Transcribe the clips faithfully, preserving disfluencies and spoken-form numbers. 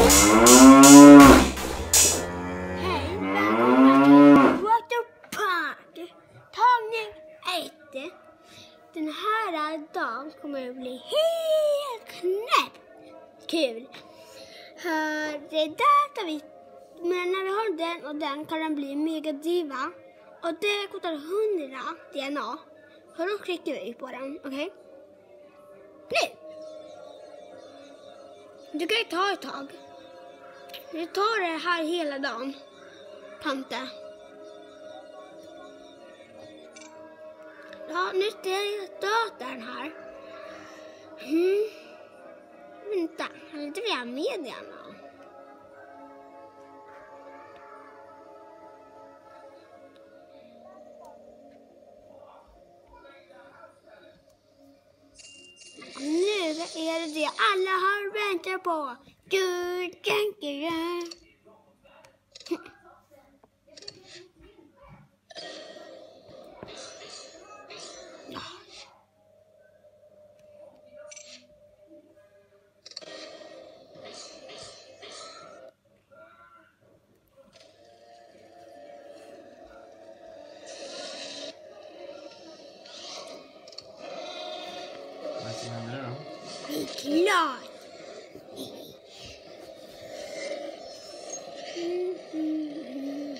Hej, välkomna till Waterpark. Tagning ett. Den här dagen kommer att bli helt knäpp kul. För det är där tar vi, men när vi har den och den kan den bli mega diva. Och det kostar hundra D N A. Så då klickar vi på den, okej? Okay? Nu! Du kan ju ta ett tag. Vi tar det här hela dagen. Tante. Ja, nu ser jag datorn här. Mm. Vänta, har inte vi har med den då? Nu är det det alla har väntat på. Du tänker jag. Vad som händer då? Det är klart. Mm, mm, mm.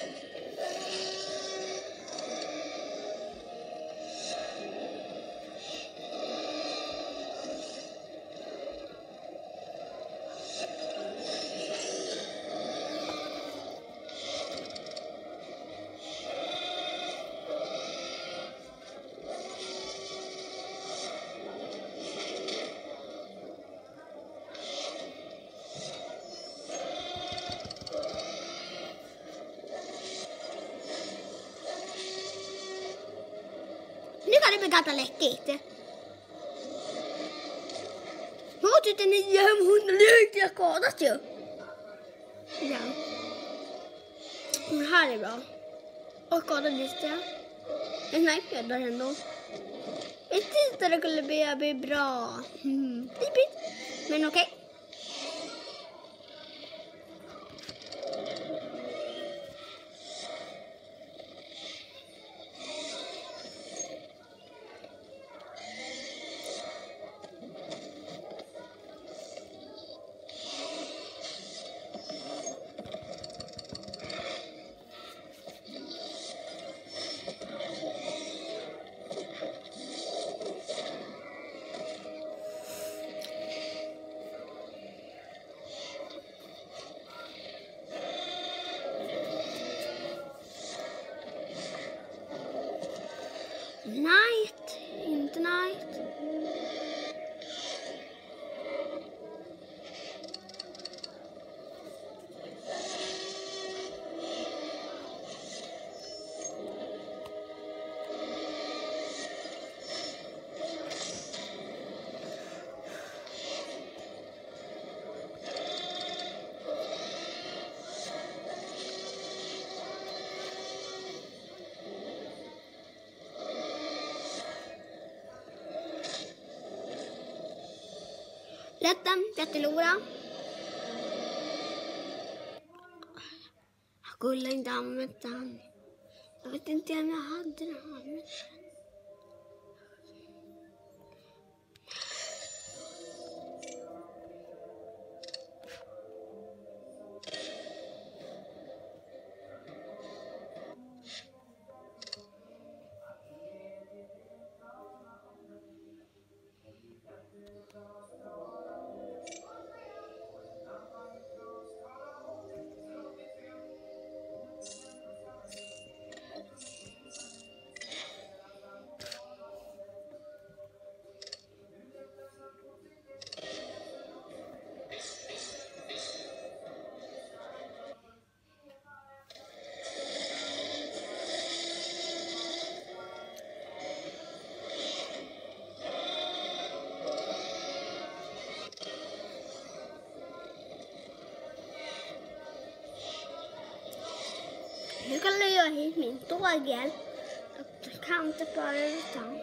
Nu kan det bli ganska läckigt. tvåtusen niohundra liter jag skadat ju. Ja. Det här är bra. Och skadad lite. En sniper där ändå. Jag tyckte det skulle bli, bli bra. Mm. Men okej. Okay. Night, inte night. Lätten, jättelora. Jag skulle inte använt den. Jag vet inte om jag hade den. Nu kan jag göra hit min tågel. Jag kan inte bara utan.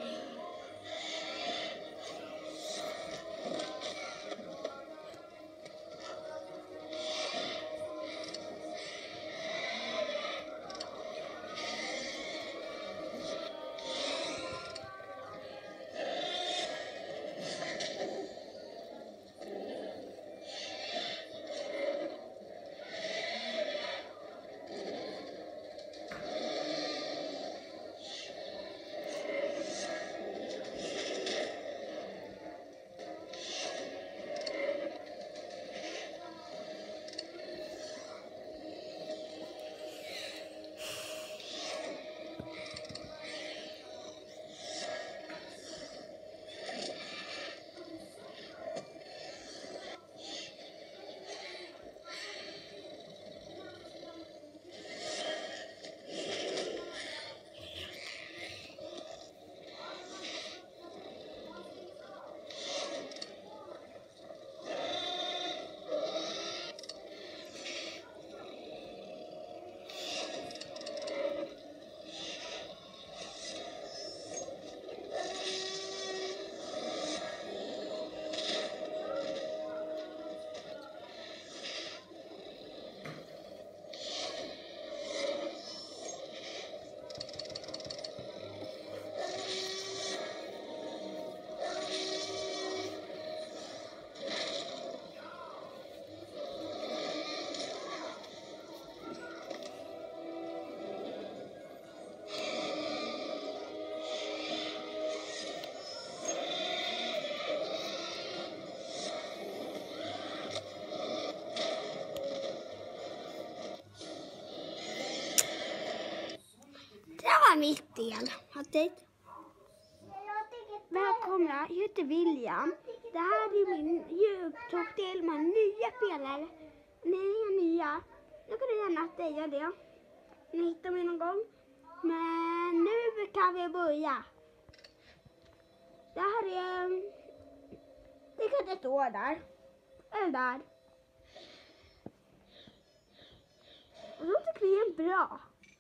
mitt del. Välkomna, jag heter William. Det här är min YouTube-del med nya spelare. Ni är nya. Jag kan gärna säga det. Ni hittar mig någon gång. Men nu kan vi börja. Det här är... Det kan inte stå där. Eller där. Och så tycker vi är bra.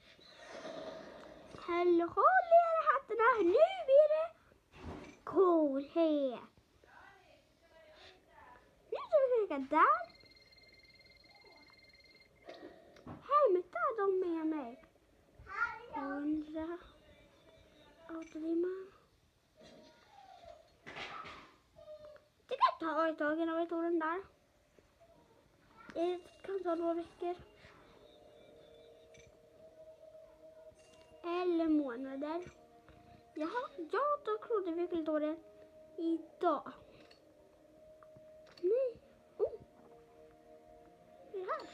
Håll håll era hattarna. Nu är det coolhet. Nu ska vi kika där. Hämtar de med mig. Hundra. Autolimma. Det kan ta ett tag innan vi tog den där. Det kan ta några veckor. Eller månader. Jaha, jag då trodde vi skulle ta det idag. Nej. Oh. Det här.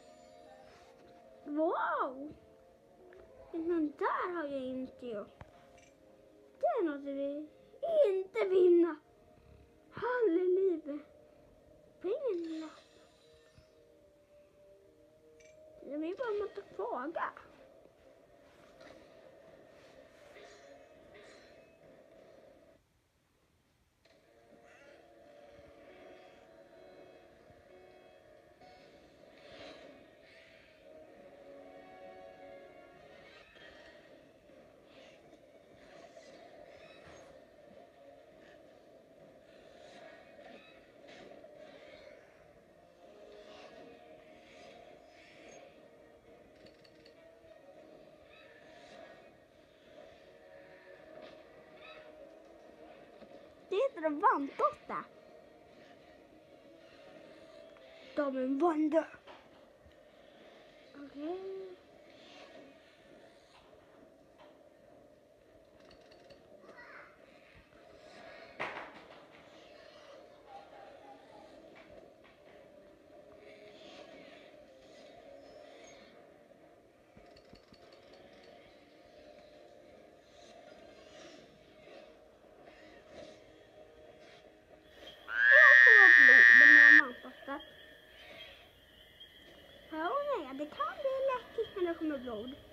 Wow. Den där har jag inte gjort. Den måste vi inte vinna. Halleluja. Pengarna. Det blir bara en massa fråga. Det heter en vantosta. De är en vanda. Okej. Okay. Det kan bli läckert när det kommer blod.